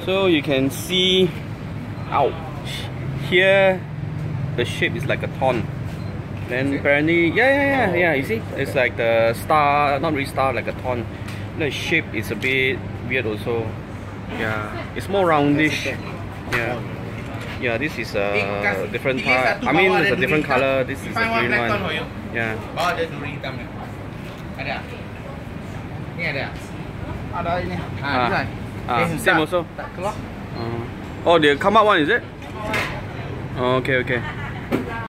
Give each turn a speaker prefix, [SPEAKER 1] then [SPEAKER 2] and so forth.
[SPEAKER 1] So you can see, ouch, here the shape is like a thorn. Then apparently, yeah, you see, it's like the star, not really star, like a thorn. The shape is a bit weird also. Yeah, it's more roundish. Yeah, this is a different part. I mean, it's a different color. This is a green one. Yeah. Same also. Oh, the come out one is it? Oh, okay.